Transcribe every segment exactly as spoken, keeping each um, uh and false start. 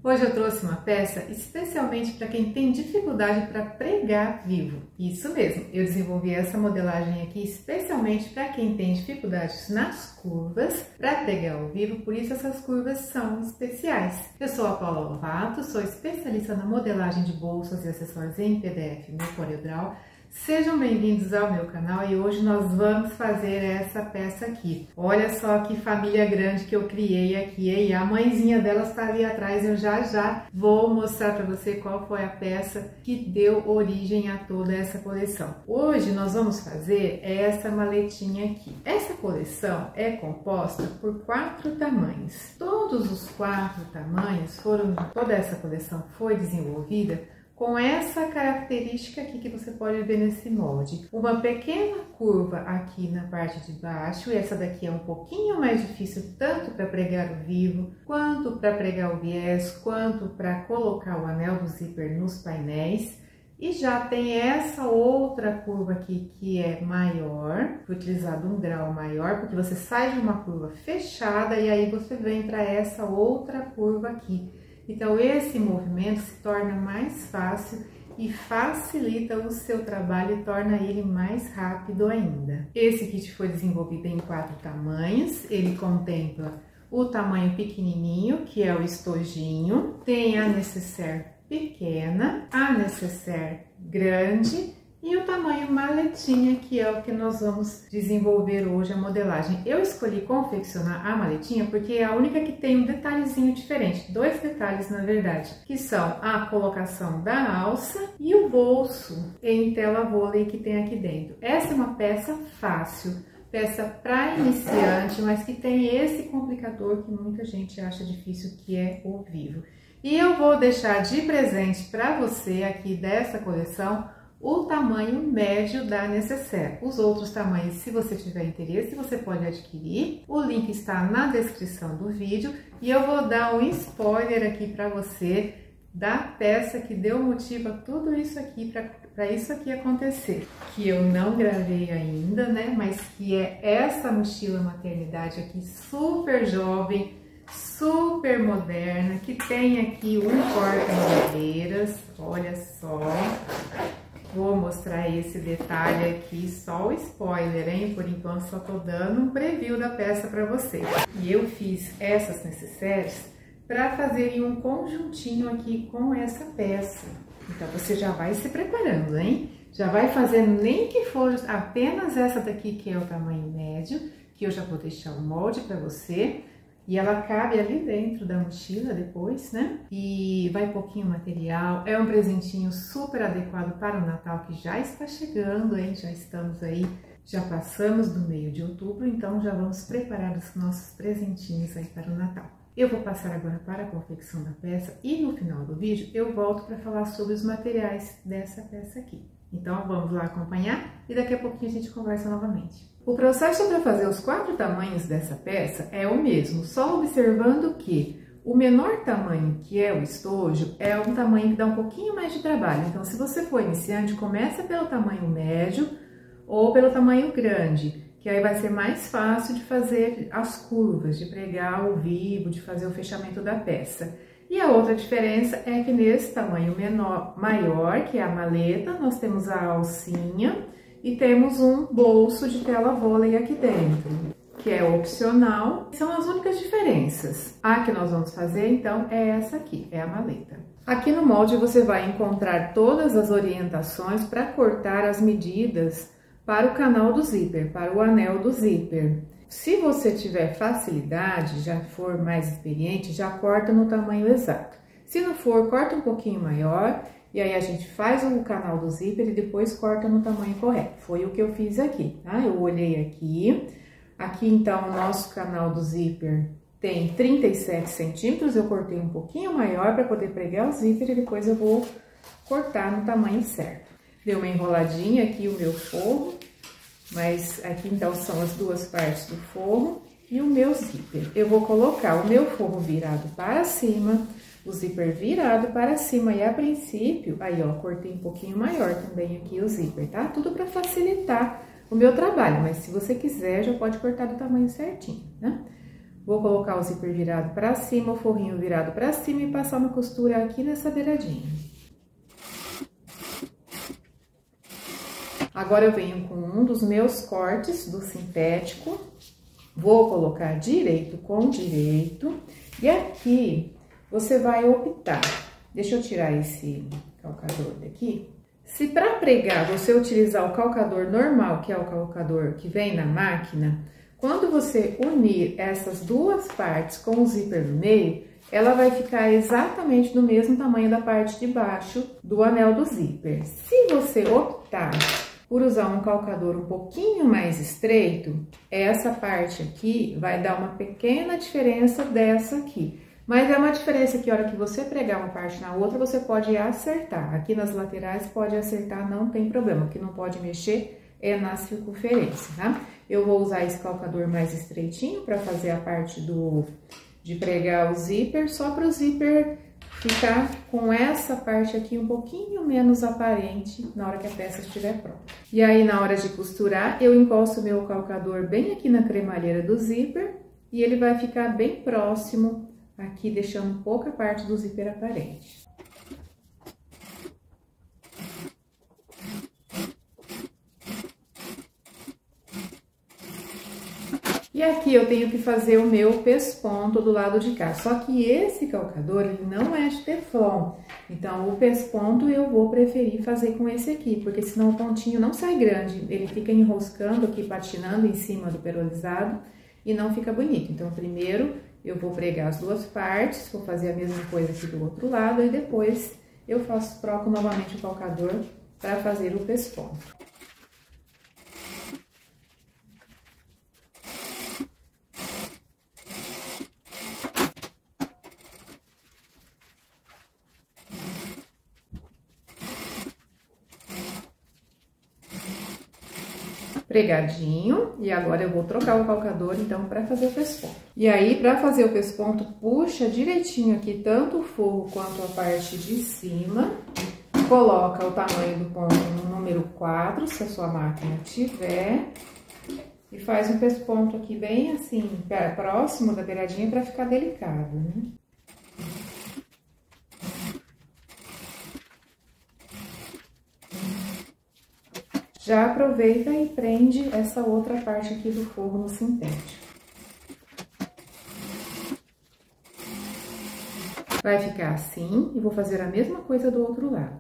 Hoje eu trouxe uma peça especialmente para quem tem dificuldade para pregar vivo. Isso mesmo, eu desenvolvi essa modelagem aqui especialmente para quem tem dificuldades nas curvas para pregar ao vivo, por isso essas curvas são especiais. Eu sou a Paula Lovato, sou especialista na modelagem de bolsas e acessórios em P D F no CorelDRAW. Sejam bem-vindos ao meu canal e hoje nós vamos fazer essa peça aqui. Olha só que família grande que eu criei aqui, e a mãezinha dela está ali atrás. Eu já já vou mostrar para você qual foi a peça que deu origem a toda essa coleção. Hoje nós vamos fazer essa maletinha aqui. Essa coleção é composta por quatro tamanhos. Todos os quatro tamanhos foram, toda essa coleção foi desenvolvida com essa característica aqui que você pode ver nesse molde. Uma pequena curva aqui na parte de baixo, e essa daqui é um pouquinho mais difícil tanto para pregar o vivo, quanto para pregar o viés, quanto para colocar o anel do zíper nos painéis. E já tem essa outra curva aqui que é maior, foi utilizado um grau maior, porque você sai de uma curva fechada e aí você vem para essa outra curva aqui. Então, esse movimento se torna mais fácil e facilita o seu trabalho e torna ele mais rápido ainda. Esse kit foi desenvolvido em quatro tamanhos, ele contempla o tamanho pequenininho, que é o estojinho, tem a nécessaire pequena, a nécessaire grande e o tamanho maletinha, que é o que nós vamos desenvolver hoje a modelagem. Eu escolhi confeccionar a maletinha porque é a única que tem um detalhezinho diferente, dois detalhes na verdade, que são a colocação da alça e o bolso em tela vôlei que tem aqui dentro. Essa é uma peça fácil, peça para iniciante, mas que tem esse complicador que muita gente acha difícil, que é o vivo. E eu vou deixar de presente para você aqui dessa coleção o tamanho médio da nécessaire. Os outros tamanhos, se você tiver interesse, você pode adquirir. O link está na descrição do vídeo e eu vou dar um spoiler aqui para você da peça que deu motivo a tudo isso aqui, para isso aqui acontecer. Que eu não gravei ainda, né? Mas que é essa mochila maternidade aqui, super jovem, super moderna, que tem aqui um porta-madeiras, olha só. Vou mostrar esse detalhe aqui, só o spoiler, hein? Por enquanto só tô dando um preview da peça para vocês. E eu fiz essas necessaires para fazerem um conjuntinho aqui com essa peça. Então você já vai se preparando, hein? Já vai fazendo, nem que for apenas essa daqui, que é o tamanho médio, que eu já vou deixar o molde para você. E ela cabe ali dentro da mochila depois, né? E vai pouquinho material, é um presentinho super adequado para o Natal que já está chegando, hein? Já estamos aí, já passamos do meio de outubro, então já vamos preparar os nossos presentinhos aí para o Natal. Eu vou passar agora para a confecção da peça e no final do vídeo eu volto para falar sobre os materiais dessa peça aqui. Então vamos lá acompanhar e daqui a pouquinho a gente conversa novamente. O processo para fazer os quatro tamanhos dessa peça é o mesmo, só observando que o menor tamanho, que é o estojo, é um tamanho que dá um pouquinho mais de trabalho. Então, se você for iniciante, começa pelo tamanho médio ou pelo tamanho grande, que aí vai ser mais fácil de fazer as curvas, de pregar ao vivo, de fazer o fechamento da peça. E a outra diferença é que nesse tamanho menor, maior, que é a maleta, nós temos a alcinha e temos um bolso de tela vôlei aqui dentro, que é opcional. São as únicas diferenças. A que nós vamos fazer, então, é essa aqui, é a maleta. Aqui no molde você vai encontrar todas as orientações para cortar as medidas para o canal do zíper, para o anel do zíper. Se você tiver facilidade, já for mais experiente, já corta no tamanho exato. Se não for, corta um pouquinho maior e aí a gente faz o canal do zíper e depois corta no tamanho correto. Foi o que eu fiz aqui, tá? Eu olhei aqui. Aqui, então, o nosso canal do zíper tem trinta e sete centímetros. Eu cortei um pouquinho maior para poder pregar o zíper e depois eu vou cortar no tamanho certo. Deu uma enroladinha aqui o meu forro. Mas aqui, então, são as duas partes do forro e o meu zíper. Eu vou colocar o meu forro virado para cima, o zíper virado para cima. E, a princípio, aí, ó, cortei um pouquinho maior também aqui o zíper, tá? Tudo para facilitar o meu trabalho, mas se você quiser, já pode cortar do tamanho certinho, né? Vou colocar o zíper virado para cima, o forrinho virado para cima e passar uma costura aqui nessa beiradinha. Agora eu venho com um dos meus cortes do sintético, vou colocar direito com direito e aqui você vai optar. Deixa eu tirar esse calcador daqui. Se para pregar você utilizar o calcador normal, que é o calcador que vem na máquina, quando você unir essas duas partes com o zíper no meio, ela vai ficar exatamente do mesmo tamanho da parte de baixo do anel do zíper. Se você optar por usar um calcador um pouquinho mais estreito, essa parte aqui vai dar uma pequena diferença dessa aqui. Mas é uma diferença que a hora que você pregar uma parte na outra, você pode acertar. Aqui nas laterais pode acertar, não tem problema. O que não pode mexer é na circunferência, tá? Eu vou usar esse calcador mais estreitinho para fazer a parte do de pregar o zíper, só para o zíper ficar com essa parte aqui um pouquinho menos aparente na hora que a peça estiver pronta. E aí, na hora de costurar, eu encosto o meu calcador bem aqui na cremalheira do zíper e ele vai ficar bem próximo aqui, deixando pouca parte do zíper aparente. E aqui eu tenho que fazer o meu pesponto do lado de cá. Só que esse calcador, ele não é de teflon. Então, o pesponto eu vou preferir fazer com esse aqui, porque senão o pontinho não sai grande. Ele fica enroscando aqui, patinando em cima do perolizado e não fica bonito. Então, primeiro eu vou pregar as duas partes, vou fazer a mesma coisa aqui do outro lado e depois eu faço, troco novamente o calcador para fazer o pesponto. Pregadinho, e agora eu vou trocar o calcador, então, para fazer o pesponto. E aí, para fazer o pesponto, puxa direitinho aqui, tanto o forro quanto a parte de cima, coloca o tamanho do ponto no número quatro, se a sua máquina tiver, e faz um pesponto aqui bem assim, próximo da beiradinha, para ficar delicado, né? Já aproveita e prende essa outra parte aqui do forro no sintético. Vai ficar assim e vou fazer a mesma coisa do outro lado.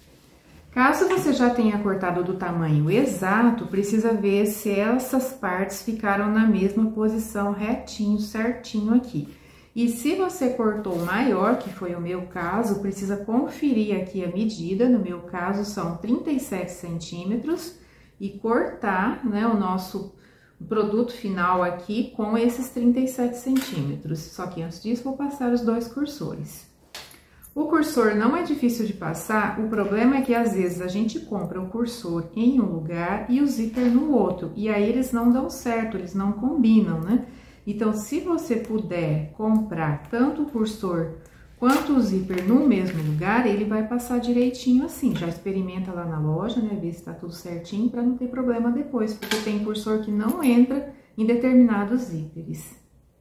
Caso você já tenha cortado do tamanho exato, precisa ver se essas partes ficaram na mesma posição, retinho, certinho aqui. E se você cortou maior, que foi o meu caso, precisa conferir aqui a medida, no meu caso são trinta e sete centímetros, e cortar, né, o nosso produto final aqui com esses trinta e sete centímetros. Só que antes disso, vou passar os dois cursores. O cursor não é difícil de passar, o problema é que às vezes a gente compra o cursor em um lugar e o zíper no outro, e aí eles não dão certo, eles não combinam, né? Então, se você puder comprar tanto o cursor quanto o zíper no mesmo lugar, ele vai passar direitinho assim. Já experimenta lá na loja, né? Ver se tá tudo certinho para não ter problema depois, porque tem cursor que não entra em determinados zíperes.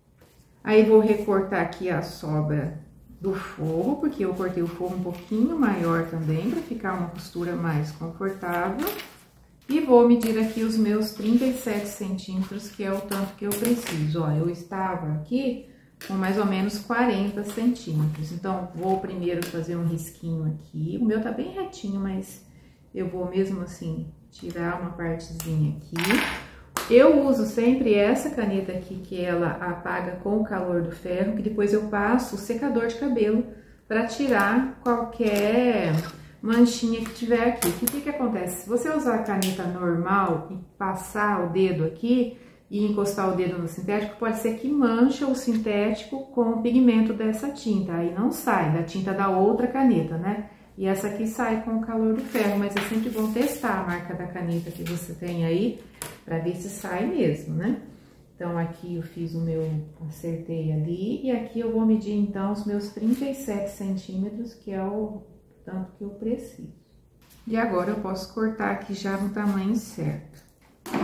Aí, vou recortar aqui a sobra do forro, porque eu cortei o forro um pouquinho maior também, para ficar uma costura mais confortável. E vou medir aqui os meus trinta e sete centímetros, que é o tanto que eu preciso. Ó, eu estava aqui com mais ou menos quarenta centímetros. Então, vou primeiro fazer um risquinho aqui. O meu tá bem retinho, mas eu vou mesmo assim tirar uma partezinha aqui. Eu uso sempre essa caneta aqui, que ela apaga com o calor do ferro, que depois eu passo o secador de cabelo para tirar qualquer manchinha que tiver aqui. O que que acontece? Se você usar a caneta normal e passar o dedo aqui e encostar o dedo no sintético, pode ser que mancha o sintético com o pigmento dessa tinta. Aí não sai, da tinta da outra caneta, né? E essa aqui sai com o calor do ferro, mas é sempre bom testar a marca da caneta que você tem aí, pra ver se sai mesmo, né? Então, aqui eu fiz o meu, acertei ali, e aqui eu vou medir, então, os meus trinta e sete centímetros, que é o tanto que eu preciso. E agora eu posso cortar aqui já no tamanho certo.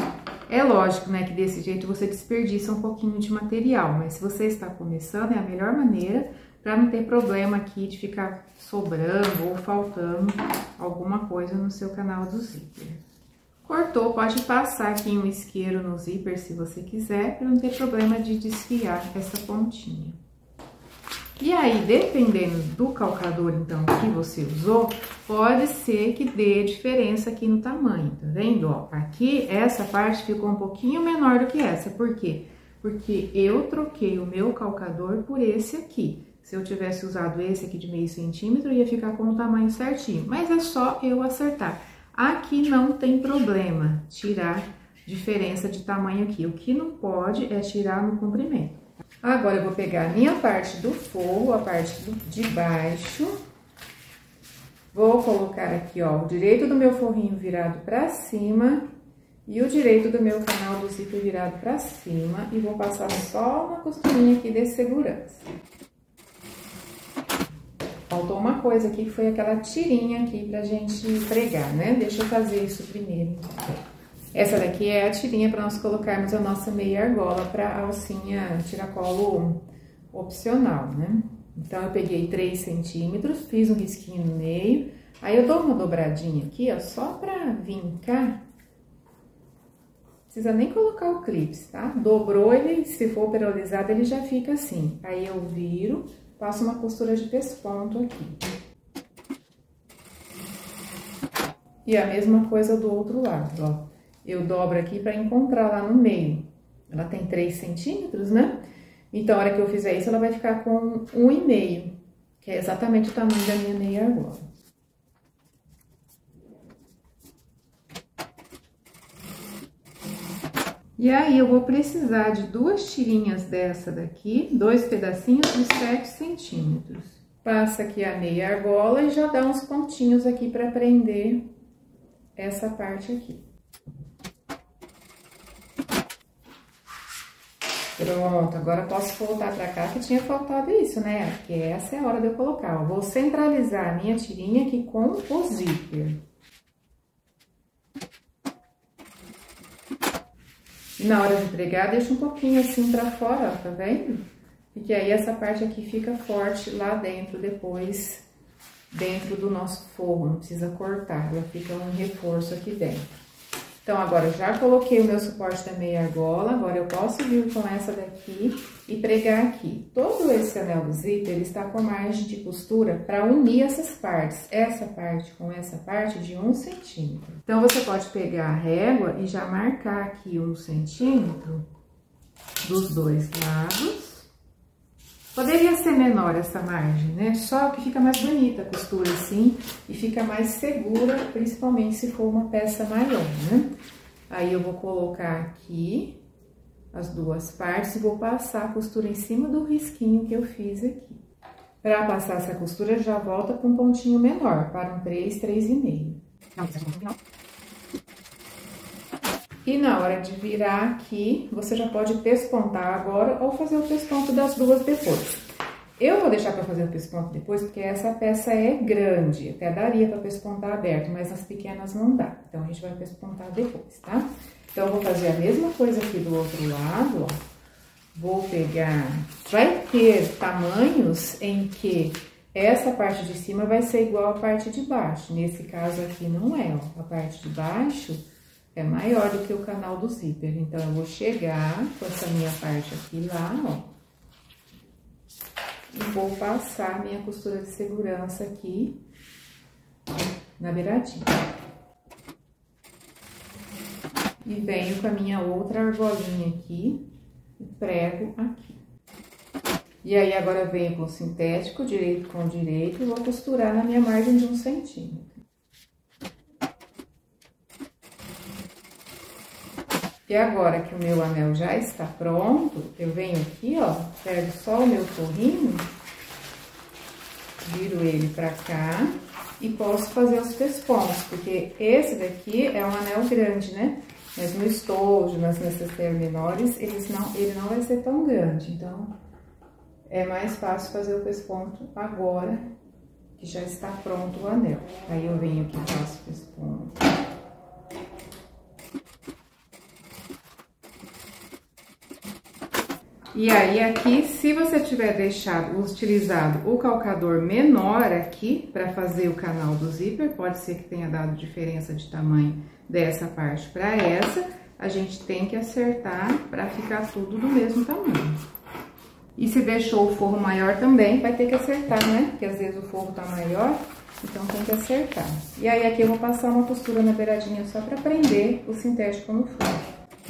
É lógico, né, que desse jeito você desperdiça um pouquinho de material, mas se você está começando, é a melhor maneira para não ter problema aqui de ficar sobrando ou faltando alguma coisa no seu canal do zíper. Cortou, pode passar aqui um isqueiro no zíper se você quiser, para não ter problema de desfiar essa pontinha. E aí, dependendo do calcador, então, que você usou, pode ser que dê diferença aqui no tamanho, tá vendo? Ó, aqui, essa parte ficou um pouquinho menor do que essa. Por quê? Porque eu troquei o meu calcador por esse aqui. Se eu tivesse usado esse aqui de meio centímetro, ia ficar com o tamanho certinho. Mas é só eu acertar. Aqui não tem problema tirar diferença de tamanho aqui. O que não pode é tirar no comprimento. Agora, eu vou pegar a minha parte do forro, a parte do, de baixo. Vou colocar aqui, ó, o direito do meu forrinho virado pra cima e o direito do meu canal do zíper virado pra cima. E vou passar só uma costurinha aqui de segurança. Faltou uma coisa aqui, que foi aquela tirinha aqui pra gente pregar, né? Deixa eu fazer isso primeiro. Essa daqui é a tirinha para nós colocarmos a nossa meia argola para alcinha tiracolo opcional, né? Então, eu peguei três centímetros, fiz um risquinho no meio, aí eu dou uma dobradinha aqui, ó, só pra vincar. Não precisa nem colocar o clips, tá? Dobrou ele, se for perolizado, ele já fica assim. Aí eu viro, passo uma costura de pesponto aqui. E a mesma coisa do outro lado, ó. Eu dobro aqui para encontrar lá no meio. Ela tem três centímetros, né? Então, a hora que eu fizer isso, ela vai ficar com um e meio, que é exatamente o tamanho da minha meia argola. E aí, eu vou precisar de duas tirinhas dessa daqui, dois pedacinhos de sete centímetros. Passa aqui a meia argola e já dá uns pontinhos aqui para prender essa parte aqui. Pronto, agora posso voltar pra cá que tinha faltado isso, né? Porque essa é a hora de eu colocar, ó. Vou centralizar a minha tirinha aqui com o zíper. E na hora de pregar, deixa um pouquinho assim pra fora, ó, tá vendo? Porque aí essa parte aqui fica forte lá dentro, depois, dentro do nosso forro. Não precisa cortar, ela fica um reforço aqui dentro. Então, agora, eu já coloquei o meu suporte da meia argola, agora eu posso vir com essa daqui e pregar aqui. Todo esse anel do zíper, ele está com margem de costura para unir essas partes, essa parte com essa parte de um centímetro. Então, você pode pegar a régua e já marcar aqui um centímetro dos dois lados. Poderia ser menor essa margem, né? Só que fica mais bonita a costura assim e fica mais segura, principalmente se for uma peça maior, né? Aí eu vou colocar aqui as duas partes e vou passar a costura em cima do risquinho que eu fiz aqui. Para passar essa costura, já volta com um pontinho menor, para um três, três e meio. E na hora de virar aqui, você já pode pespontar agora ou fazer o pesponto das duas depois. Eu vou deixar para fazer o pesponto depois, porque essa peça é grande, até daria para pespontar aberto, mas nas pequenas não dá. Então, a gente vai pespontar depois, tá? Então, eu vou fazer a mesma coisa aqui do outro lado, ó. Vou pegar... Vai ter tamanhos em que essa parte de cima vai ser igual à parte de baixo. Nesse caso aqui não é, ó. A parte de baixo é maior do que o canal do zíper. Então, eu vou chegar com essa minha parte aqui lá, ó. E vou passar a minha costura de segurança aqui na beiradinha. E venho com a minha outra argolinha aqui e prego aqui. E aí, agora eu venho com o sintético, direito com direito, e vou costurar na minha margem de um centímetro. E agora que o meu anel já está pronto, eu venho aqui, ó, pego só o meu forrinho, viro ele pra cá e posso fazer os pespontos, porque esse daqui é um anel grande, né? Mas no estojo, nas necessairas menores, eles não, ele não vai ser tão grande, então é mais fácil fazer o pesponto agora que já está pronto o anel. Aí eu venho aqui e faço o pesponto. E aí aqui, se você tiver deixado, utilizado o calcador menor aqui para fazer o canal do zíper, pode ser que tenha dado diferença de tamanho dessa parte para essa, a gente tem que acertar para ficar tudo do mesmo tamanho. E se deixou o forro maior também, vai ter que acertar, né? Porque às vezes o forro tá maior, então tem que acertar. E aí aqui eu vou passar uma costura na beiradinha só para prender o sintético no forro.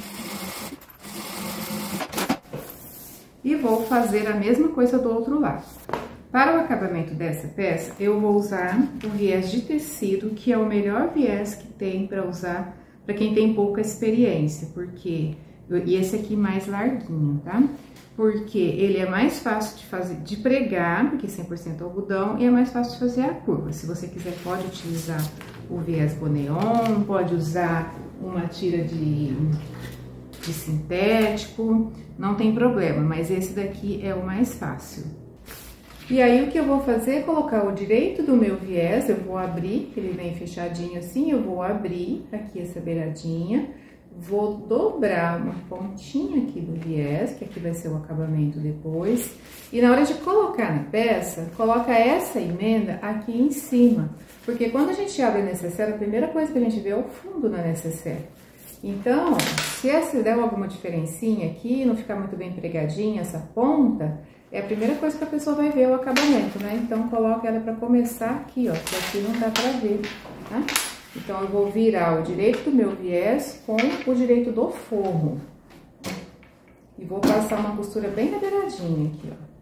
E vou fazer a mesma coisa do outro lado. Para o acabamento dessa peça, eu vou usar o viés de tecido, que é o melhor viés que tem para usar para quem tem pouca experiência, porque... E esse aqui mais larguinho, tá? Porque ele é mais fácil de fazer, de pregar, porque cem por cento algodão, e é mais fácil de fazer a curva. Se você quiser, pode utilizar o viés boneon, pode usar uma tira de, de sintético, não tem problema, mas esse daqui é o mais fácil. E aí, o que eu vou fazer é colocar o direito do meu viés, eu vou abrir, ele vem fechadinho assim, eu vou abrir aqui essa beiradinha, vou dobrar uma pontinha aqui do viés, que aqui vai ser o acabamento depois. E na hora de colocar na peça, coloca essa emenda aqui em cima. Porque quando a gente abre a necessaire, a primeira coisa que a gente vê é o fundo da necessaire. Então, se essa der alguma diferencinha aqui, não ficar muito bem pregadinha essa ponta, é a primeira coisa que a pessoa vai ver o acabamento, né? Então, coloca ela pra começar aqui, ó, que aqui não dá pra ver, tá? Então, eu vou virar o direito do meu viés com o direito do forro. E vou passar uma costura bem na beiradinha aqui, ó.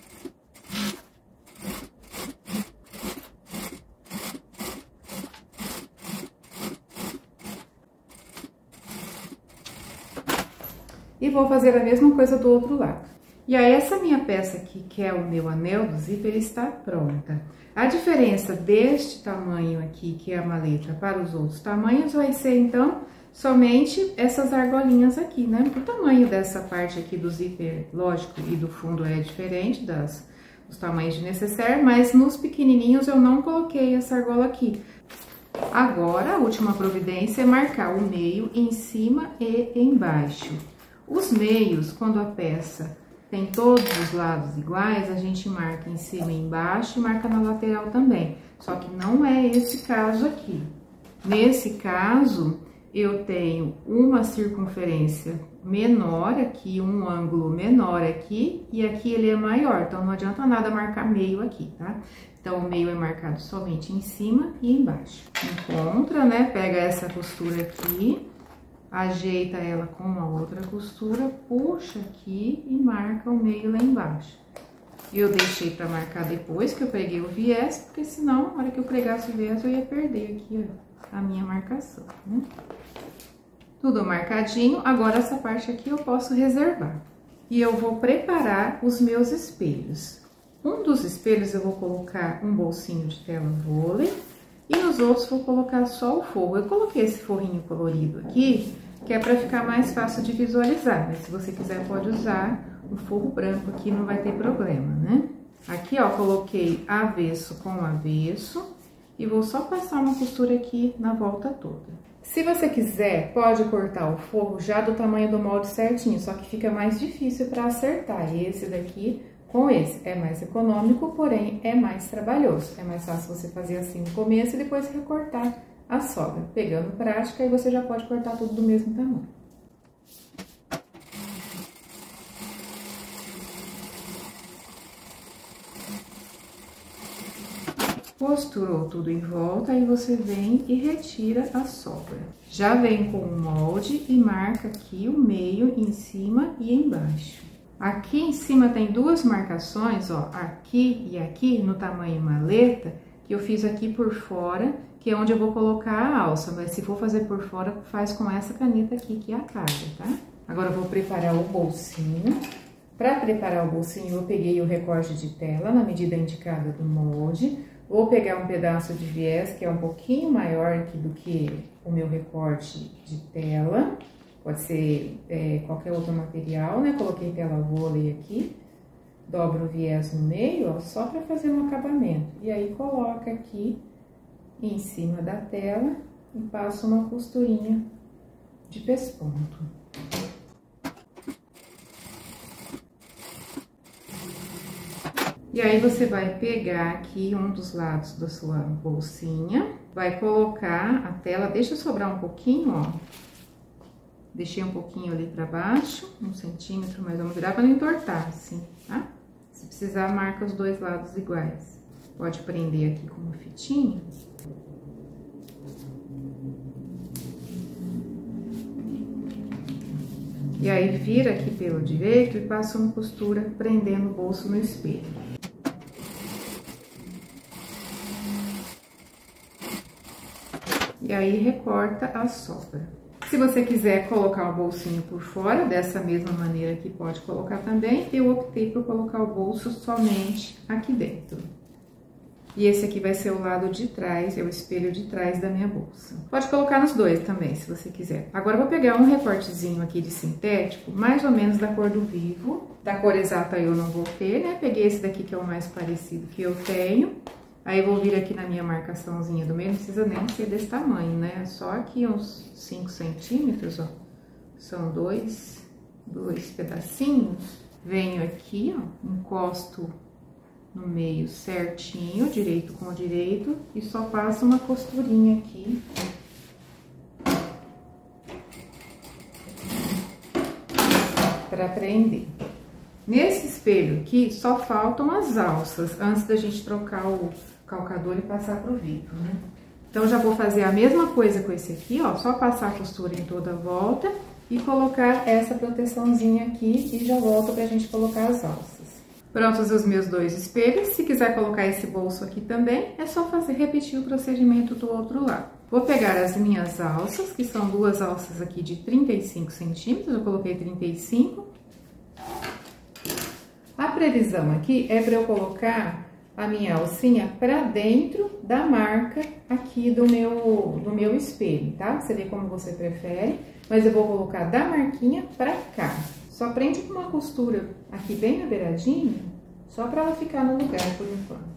E vou fazer a mesma coisa do outro lado. E aí, essa minha peça aqui, que é o meu anel do zíper, está pronta. A diferença deste tamanho aqui, que é a maleta, para os outros tamanhos, vai ser, então, somente essas argolinhas aqui, né? O tamanho dessa parte aqui do zíper, lógico, e do fundo é diferente das, dos tamanhos de necessaire, mas nos pequenininhos eu não coloquei essa argola aqui. Agora, a última providência é marcar o meio em cima e embaixo. Os meios, quando a peça tem todos os lados iguais, a gente marca em cima e embaixo e marca na lateral também. Só que não é esse caso aqui. Nesse caso, eu tenho uma circunferência menor aqui, um ângulo menor aqui, e aqui ele é maior, então não adianta nada marcar meio aqui, tá? Então, o meio é marcado somente em cima e embaixo. Encontra, né? Pega essa costura aqui, ajeita ela com a outra costura, puxa aqui e marca o meio lá embaixo. Eu deixei pra marcar depois que eu preguei o viés, porque senão, na hora que eu pregasse o viés, eu ia perder aqui, ó, a minha marcação, né? Tudo marcadinho, agora essa parte aqui eu posso reservar. E eu vou preparar os meus espelhos. Um dos espelhos eu vou colocar um bolsinho de tela vôlei, e nos outros vou colocar só o forro. Eu coloquei esse forrinho colorido aqui, que é para ficar mais fácil de visualizar, mas se você quiser pode usar o forro branco aqui, não vai ter problema, né? Aqui, ó, coloquei avesso com avesso e vou só passar uma costura aqui na volta toda. Se você quiser, pode cortar o forro já do tamanho do molde certinho, só que fica mais difícil para acertar. Esse daqui com esse é mais econômico, porém é mais trabalhoso. É mais fácil você fazer assim no começo e depois recortar a sobra. Pegando prática, aí você já pode cortar tudo do mesmo tamanho. Costurou tudo em volta, aí você vem e retira a sobra. Já vem com o molde e marca aqui o meio em cima e embaixo. Aqui em cima tem duas marcações, ó, aqui e aqui, no tamanho maleta, que eu fiz aqui por fora, que é onde eu vou colocar a alça, mas se for fazer por fora, faz com essa caneta aqui, que é a carga, tá? Agora eu vou preparar o bolsinho. Para preparar o bolsinho, eu peguei o recorte de tela na medida indicada do molde. Vou pegar um pedaço de viés, que é um pouquinho maior aqui do que o meu recorte de tela. Pode ser é, qualquer outro material, né? Coloquei tela vôlei aqui. Dobro o viés no meio, ó, só para fazer um acabamento. E aí, coloca aqui em cima da tela e passo uma costurinha de pesponto. E aí, você vai pegar aqui um dos lados da sua bolsinha, vai colocar a tela, deixa sobrar um pouquinho, ó. Deixei um pouquinho ali pra baixo, um centímetro, mas vamos virar pra não entortar, assim, tá? Se precisar, marca os dois lados iguais. Pode prender aqui com uma fitinha. E aí, vira aqui pelo direito e passa uma costura prendendo o bolso no espelho. E aí, recorta a sobra. Se você quiser colocar o bolsinho por fora, dessa mesma maneira aqui pode colocar também. Eu optei por colocar o bolso somente aqui dentro. E esse aqui vai ser o lado de trás, é o espelho de trás da minha bolsa. Pode colocar nos dois também, se você quiser. Agora, eu vou pegar um recortezinho aqui de sintético, mais ou menos da cor do vivo. Da cor exata eu não vou ter, né? Peguei esse daqui que é o mais parecido que eu tenho. Aí, eu vou vir aqui na minha marcaçãozinha do meio, não precisa nem ser desse tamanho, né? É só aqui uns cinco centímetros, ó. São dois, dois pedacinhos. Venho aqui, ó, encosto no meio certinho, direito com direito, e só passo uma costurinha aqui. Pra prender. Nesse espelho aqui, só faltam as alças, antes da gente trocar o calcador e passar pro vivo, né? Então, já vou fazer a mesma coisa com esse aqui, ó, só passar a costura em toda a volta e colocar essa proteçãozinha aqui e já volto pra gente colocar as alças. Prontos os meus dois espelhos, se quiser colocar esse bolso aqui também, é só fazer, repetir o procedimento do outro lado. Vou pegar as minhas alças, que são duas alças aqui de trinta e cinco centímetros, eu coloquei trinta e cinco. A previsão aqui é para eu colocar a minha alcinha para dentro da marca aqui do meu, do meu espelho, tá? Você vê como você prefere, mas eu vou colocar da marquinha para cá. Só prende com uma costura aqui bem na beiradinha, só para ela ficar no lugar por enquanto.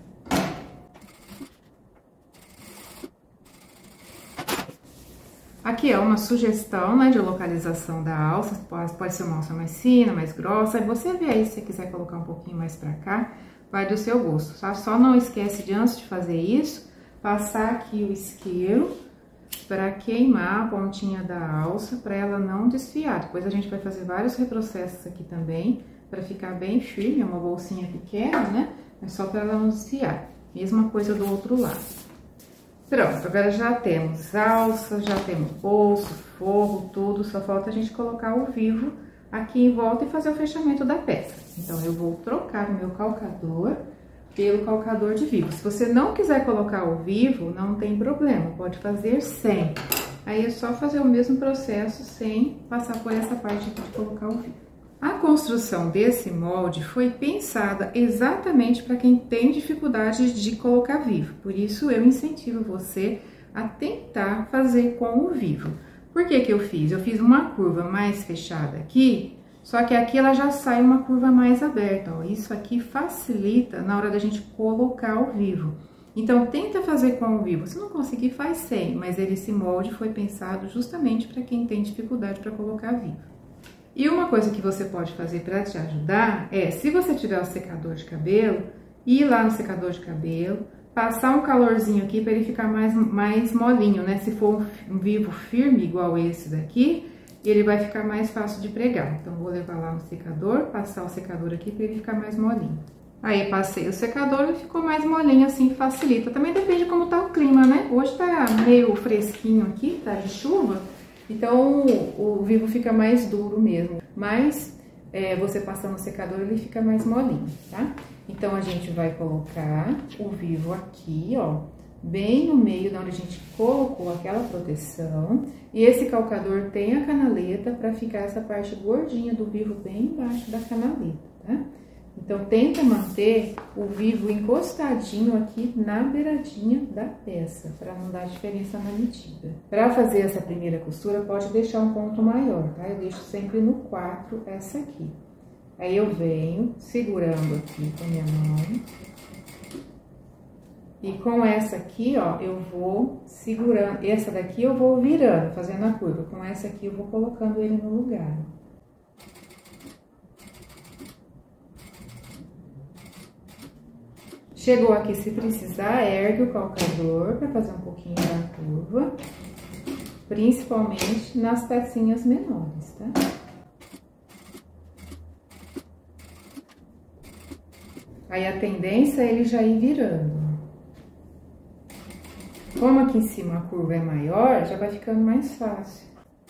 Aqui é uma sugestão, né, de localização da alça, pode, pode ser uma alça mais fina, mais grossa, aí você vê aí se você quiser colocar um pouquinho mais pra cá, vai do seu gosto, tá? Só não esquece de, antes de fazer isso, passar aqui o isqueiro para queimar a pontinha da alça, para ela não desfiar. Depois a gente vai fazer vários reprocessos aqui também, para ficar bem firme, é uma bolsinha pequena, né? É só para ela não desfiar. Mesma coisa do outro lado. Pronto, agora já temos alça, já temos bolso, forro, tudo, só falta a gente colocar o vivo aqui em volta e fazer o fechamento da peça. Então, eu vou trocar o meu calcador pelo calcador de vivo. Se você não quiser colocar o vivo, não tem problema, pode fazer sem. Aí, é só fazer o mesmo processo sem passar por essa parte aqui de colocar o vivo. A construção desse molde foi pensada exatamente para quem tem dificuldade de colocar vivo. Por isso, eu incentivo você a tentar fazer com o vivo. Por que que eu fiz? Eu fiz uma curva mais fechada aqui, só que aqui ela já sai uma curva mais aberta, ó. Isso aqui facilita na hora da gente colocar o vivo. Então, tenta fazer com o vivo. Se não conseguir, faz sem, mas esse molde foi pensado justamente para quem tem dificuldade para colocar vivo. E uma coisa que você pode fazer para te ajudar é, se você tiver o secador de cabelo, ir lá no secador de cabelo, passar um calorzinho aqui para ele ficar mais, mais molinho, né? Se for um vivo firme, igual esse daqui, ele vai ficar mais fácil de pregar. Então, vou levar lá no secador, passar o secador aqui para ele ficar mais molinho. Aí, passei o secador e ficou mais molinho, assim, facilita. Também depende de como tá o clima, né? Hoje tá meio fresquinho aqui, tá de chuva. Então, o vivo fica mais duro mesmo, mas é, você passando o secador, ele fica mais molinho, tá? Então, a gente vai colocar o vivo aqui, ó, bem no meio da onde a gente colocou aquela proteção. E esse calcador tem a canaleta para ficar essa parte gordinha do vivo bem embaixo da canaleta, tá? Então, tenta manter o vivo encostadinho aqui na beiradinha da peça, para não dar diferença na medida. Para fazer essa primeira costura, pode deixar um ponto maior, tá? Eu deixo sempre no quatro essa aqui. Aí, eu venho segurando aqui com a minha mão. E com essa aqui, ó, eu vou segurando. Essa daqui eu vou virando, fazendo a curva. Com essa aqui, eu vou colocando ele no lugar. Chegou aqui, se precisar, ergue o calcador para fazer um pouquinho da curva, principalmente nas pecinhas menores, tá? Aí a tendência é ele já ir virando. Como aqui em cima a curva é maior, já vai ficando mais fácil.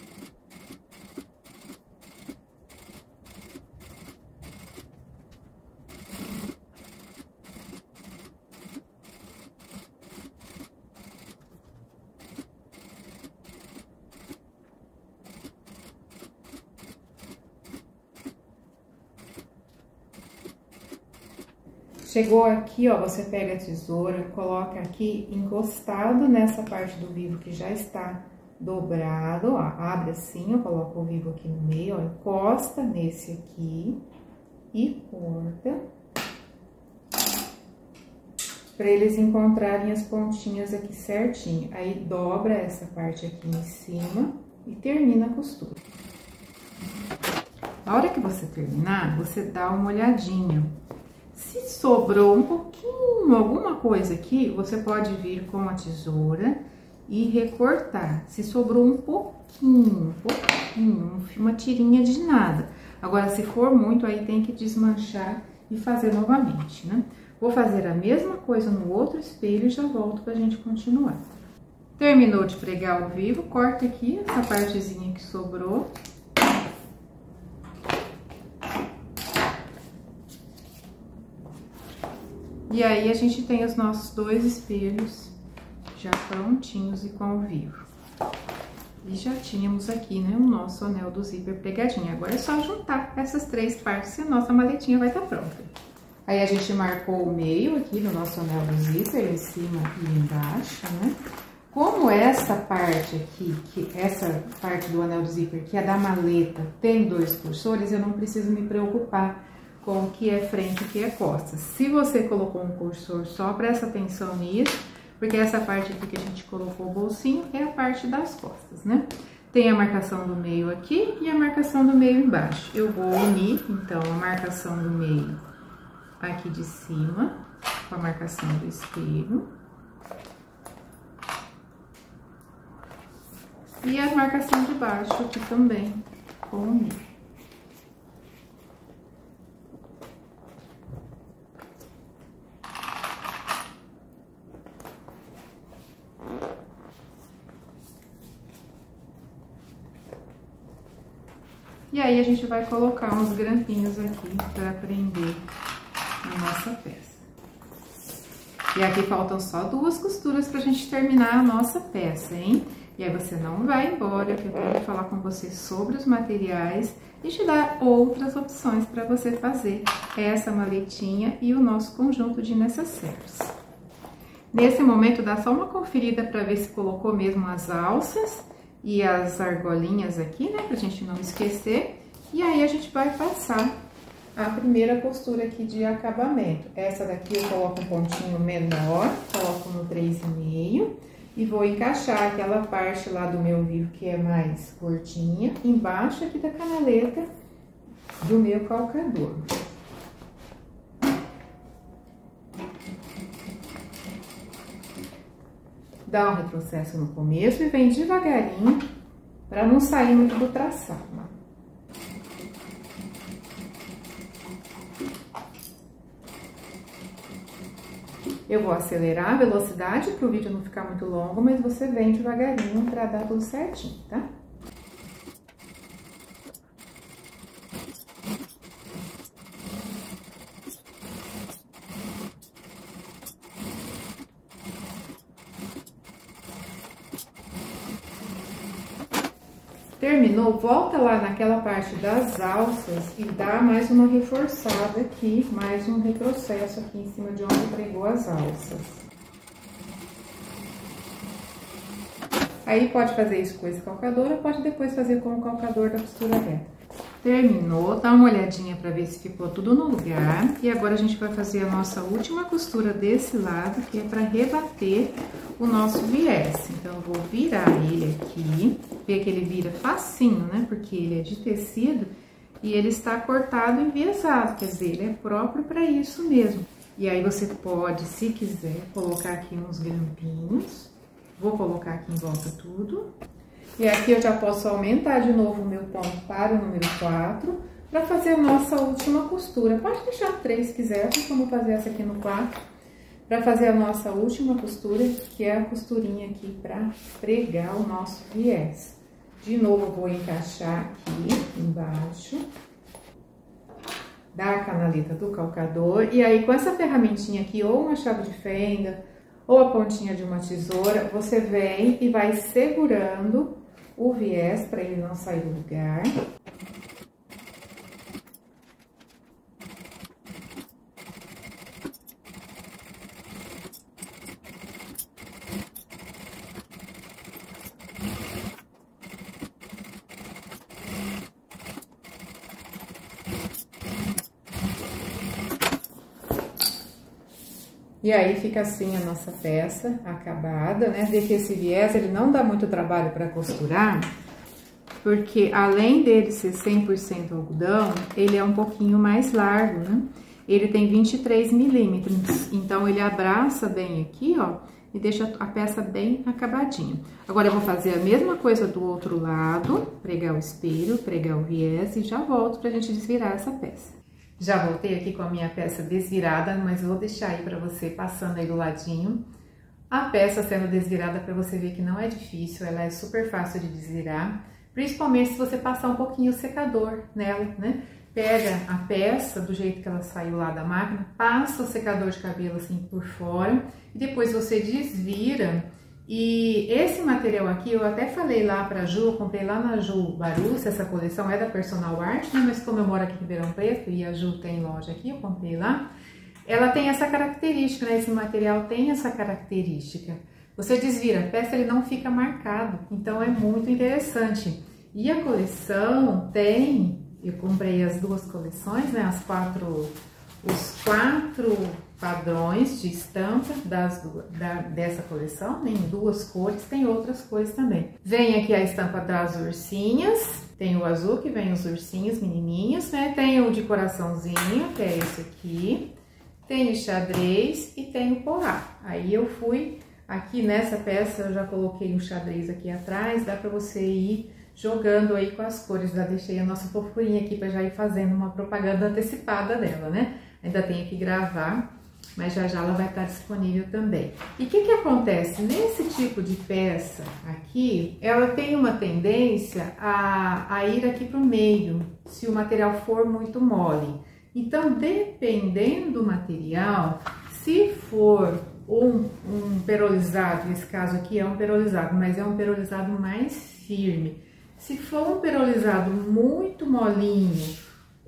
Chegou aqui, ó, você pega a tesoura, coloca aqui encostado nessa parte do vivo que já está dobrado, ó, abre assim, eu coloco o vivo aqui no meio, ó, encosta nesse aqui e corta, para eles encontrarem as pontinhas aqui certinho. Aí dobra essa parte aqui em cima e termina a costura. Na hora que você terminar, você dá uma olhadinha. Se sobrou um pouquinho, alguma coisa aqui, você pode vir com a tesoura e recortar. Se sobrou um pouquinho, um pouquinho, uma tirinha de nada. Agora, se for muito, aí tem que desmanchar e fazer novamente, né? Vou fazer a mesma coisa no outro espelho e já volto pra gente continuar. Terminou de pregar o vivo, corta aqui essa partezinha que sobrou. E aí, a gente tem os nossos dois espelhos já prontinhos e com o vivo. E já tínhamos aqui, né, o nosso anel do zíper pregadinho. Agora é só juntar essas três partes e a nossa maletinha vai estar pronta. Aí, a gente marcou o meio aqui do nosso anel do zíper, em cima e embaixo, né? Como essa parte aqui, que essa parte do anel do zíper, que é da maleta, tem dois cursores, eu não preciso me preocupar com o que é frente e o que é costas. Se você colocou um cursor, só presta atenção nisso, porque essa parte aqui que a gente colocou o bolsinho é a parte das costas, né? Tem a marcação do meio aqui e a marcação do meio embaixo. Eu vou unir, então, a marcação do meio aqui de cima com a marcação do espelho. E a marcação de baixo aqui também com o meio. E aí, a gente vai colocar uns grampinhos aqui para prender a nossa peça. E aqui faltam só duas costuras pra gente terminar a nossa peça, hein? E aí, você não vai embora, que eu quero falar com você sobre os materiais e te dar outras opções para você fazer essa maletinha e o nosso conjunto de necessários. Nesse momento, dá só uma conferida para ver se colocou mesmo as alças e as argolinhas aqui, né, pra gente não esquecer. E aí, a gente vai passar a primeira costura aqui de acabamento. Essa daqui eu coloco um pontinho menor, coloco no três e meio e vou encaixar aquela parte lá do meu vivo que é mais curtinha, embaixo aqui da canaleta do meu calcador. Dá um retrocesso no começo e vem devagarinho, para não sair muito do traçado. Eu vou acelerar a velocidade para o vídeo não ficar muito longo, mas você vem devagarinho para dar tudo certinho, tá? Terminou, volta lá naquela parte das alças e dá mais uma reforçada aqui, mais um retrocesso aqui em cima de onde pregou as alças. Aí, pode fazer isso com esse calcador, pode depois fazer com o calcador da costura reta. Terminou, dá uma olhadinha para ver se ficou tudo no lugar. E agora, a gente vai fazer a nossa última costura desse lado, que é para rebater o nosso viés. Então, eu vou virar ele aqui, ver que ele vira facinho, né? Porque ele é de tecido e ele está cortado e enviesado, quer dizer, ele é próprio para isso mesmo. E aí você pode, se quiser, colocar aqui uns grampinhos. Vou colocar aqui em volta tudo. E aqui eu já posso aumentar de novo o meu ponto para o número quatro, para fazer a nossa última costura. Pode deixar no três se quiser, porque eu vou fazer essa aqui no quatro, para fazer a nossa última costura, que é a costurinha aqui para pregar o nosso viés. De novo, eu vou encaixar aqui embaixo da canaleta do calcador. E aí, com essa ferramentinha aqui, ou uma chave de fenda, ou a pontinha de uma tesoura, você vem e vai segurando o viés para ele não sair do lugar. E aí fica assim a nossa peça acabada, né? Vê que esse viés, ele não dá muito trabalho para costurar, porque além dele ser cem por cento algodão, ele é um pouquinho mais largo, né? Ele tem vinte e três milímetros, então ele abraça bem aqui, ó, e deixa a peça bem acabadinha. Agora eu vou fazer a mesma coisa do outro lado, pregar o espelho, pregar o viés e já volto pra gente desvirar essa peça. Já voltei aqui com a minha peça desvirada, mas eu vou deixar aí pra você passando aí do ladinho. A peça sendo desvirada pra você ver que não é difícil, ela é super fácil de desvirar. Principalmente se você passar um pouquinho o secador nela, né? Pega a peça do jeito que ela saiu lá da máquina, passa o secador de cabelo assim por fora e depois você desvira. E esse material aqui, eu até falei lá pra Ju, eu comprei lá na Ju Barus, essa coleção é da Personal Art, né? Mas como eu moro aqui em Ribeirão Preto e a Ju tem loja aqui, eu comprei lá. Ela tem essa característica, né? Esse material tem essa característica. Você desvira a peça, ele não fica marcado, então é muito interessante. E a coleção tem, eu comprei as duas coleções, né? As quatro, os quatro padrões de estampa das, da, dessa coleção, né? Em duas cores, tem outras cores também. Vem aqui a estampa das ursinhas, tem o azul que vem os ursinhos menininhos, né? Tem o de coraçãozinho, que é esse aqui, tem o xadrez e tem o poá. Aí eu fui, aqui nessa peça eu já coloquei um xadrez aqui atrás, dá pra você ir jogando aí com as cores. Já deixei a nossa fofurinha aqui para já ir fazendo uma propaganda antecipada dela, né? Ainda tenho que gravar, mas já já ela vai estar disponível também. E o que que acontece? Nesse tipo de peça aqui, ela tem uma tendência a, a ir aqui para o meio, se o material for muito mole. Então, dependendo do material, se for um, um perolizado, nesse caso aqui é um perolizado, mas é um perolizado mais firme. Se for um perolizado muito molinho,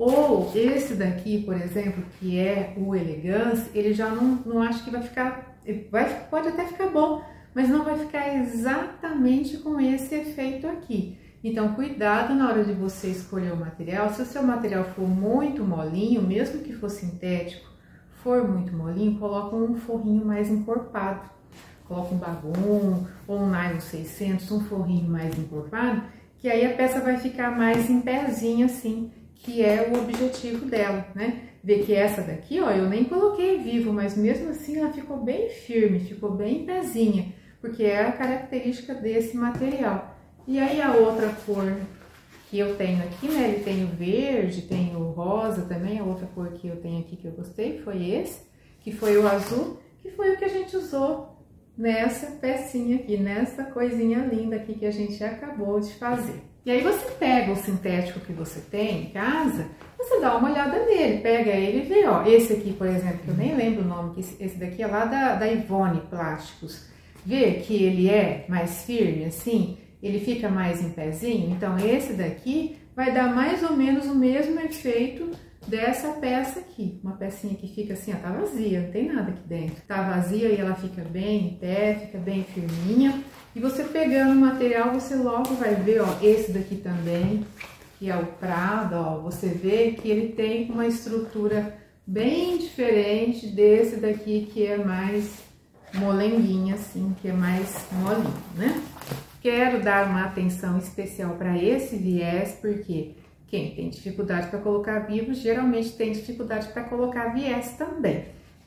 ou esse daqui, por exemplo, que é o Elegance, ele já não, não acho que vai ficar, vai, pode até ficar bom, mas não vai ficar exatamente com esse efeito aqui. Então, cuidado na hora de você escolher o material. Se o seu material for muito molinho, mesmo que for sintético, for muito molinho, coloca um forrinho mais encorpado. Coloca um bagum ou um nylon seiscentos, um forrinho mais encorpado, que aí a peça vai ficar mais em pezinho assim, que é o objetivo dela, né? Ver que essa daqui, ó, eu nem coloquei vivo, mas mesmo assim ela ficou bem firme, ficou bem em pezinha, porque é a característica desse material. E aí a outra cor que eu tenho aqui, né? Ele tem o verde, tem o rosa também, a outra cor que eu tenho aqui que eu gostei foi esse, que foi o azul, que foi o que a gente usou nessa pecinha aqui, nessa coisinha linda aqui que a gente acabou de fazer. E aí você pega o sintético que você tem em casa, você dá uma olhada nele, pega ele e vê, ó, esse aqui, por exemplo, que eu nem lembro o nome, que esse daqui é lá da, da Ivone Plásticos, vê que ele é mais firme assim, ele fica mais em pezinho, então esse daqui vai dar mais ou menos o mesmo efeito dessa peça aqui, uma pecinha que fica assim, ó, tá vazia, não tem nada aqui dentro, tá vazia e ela fica bem em pé, fica bem firminha, e você pegando o material, você logo vai ver, ó, esse daqui também, que é o Prada, ó, você vê que ele tem uma estrutura bem diferente desse daqui, que é mais molenguinha, assim, que é mais molinho, né? Quero dar uma atenção especial para esse viés, porque quem tem dificuldade para colocar vivo, geralmente tem dificuldade para colocar viés também.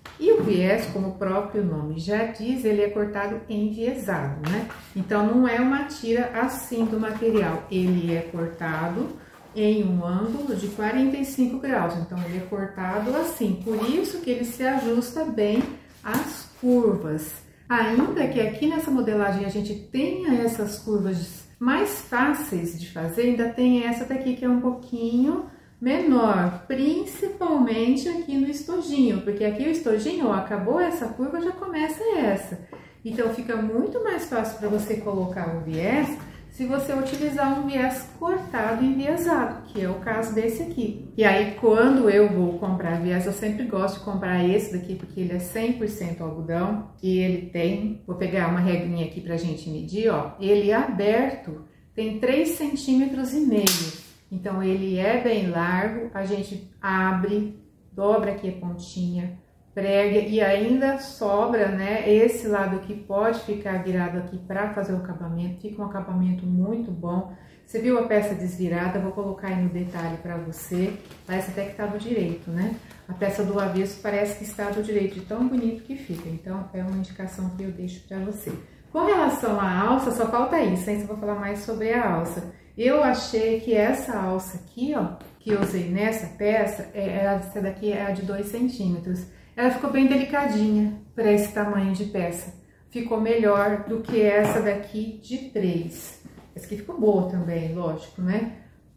E o viés, como o próprio nome já diz, ele é cortado enviesado, né? Então, não é uma tira assim do material, ele é cortado em um ângulo de quarenta e cinco graus, então ele é cortado assim, por isso que ele se ajusta bem às curvas. Ainda que aqui nessa modelagem a gente tenha essas curvas mais fáceis de fazer, ainda tem essa daqui que é um pouquinho menor, principalmente aqui no estojinho, porque aqui o estojinho, ó, acabou essa curva, já começa essa. Então, fica muito mais fácil para você colocar o viés se você utilizar um viés cortado e enviesado, que é o caso desse aqui. E aí, quando eu vou comprar viés, eu sempre gosto de comprar esse daqui, porque ele é cem por cento algodão e ele tem, vou pegar uma regrinha aqui pra gente medir, ó, ele aberto tem três centímetros e meio. Então, ele é bem largo, a gente abre, dobra aqui a pontinha, prega e ainda sobra, né, esse lado aqui pode ficar virado aqui para fazer o acabamento, fica um acabamento muito bom. Você viu a peça desvirada? Vou colocar aí no detalhe para você, parece até que tá do direito, né? A peça do avesso parece que está do direito, de tão bonito que fica, então é uma indicação que eu deixo para você. Com relação à alça, só falta isso, hein? Eu vou falar mais sobre a alça. Eu achei que essa alça aqui, ó, que eu usei nessa peça, é, essa daqui é a de dois centímetros. Ela ficou bem delicadinha para esse tamanho de peça. Ficou melhor do que essa daqui de três. Essa aqui ficou boa também, lógico, né?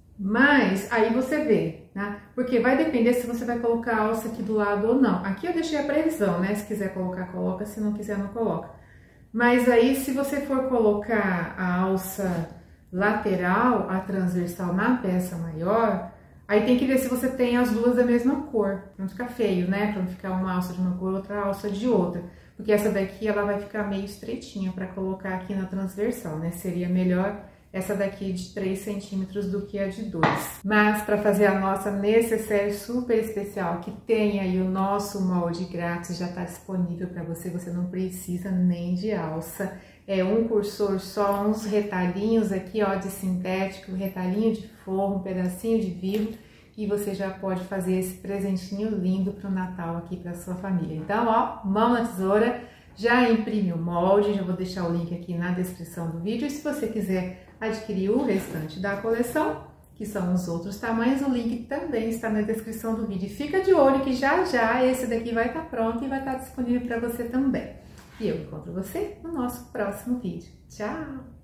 Mas aí você vê, né? Porque vai depender se você vai colocar a alça aqui do lado ou não. Aqui eu deixei a previsão, né? Se quiser colocar, coloca. Se não quiser, não coloca. Mas aí, se você for colocar a alça lateral, a transversal na peça maior, aí tem que ver se você tem as duas da mesma cor, pra não ficar feio, né? Pra não ficar uma alça de uma cor, outra alça de outra. Porque essa daqui, ela vai ficar meio estreitinha pra colocar aqui na transversal, né? Seria melhor essa daqui de três centímetros do que a de dois. Mas para fazer a nossa necessaire super especial, que tem aí o nosso molde grátis, já tá disponível para você, você não precisa nem de alça. É um cursor só, uns retalhinhos aqui, ó, de sintético, retalhinho de forro, um pedacinho de vidro, e você já pode fazer esse presentinho lindo para o Natal aqui para sua família. Então, ó, mão na tesoura, já imprime o molde, já vou deixar o link aqui na descrição do vídeo. E se você quiser adquirir o restante da coleção, que são os outros tamanhos, o link também está na descrição do vídeo. Fica de olho que já já esse daqui vai estar pronto e vai estar disponível para você também. E eu encontro você no nosso próximo vídeo. Tchau!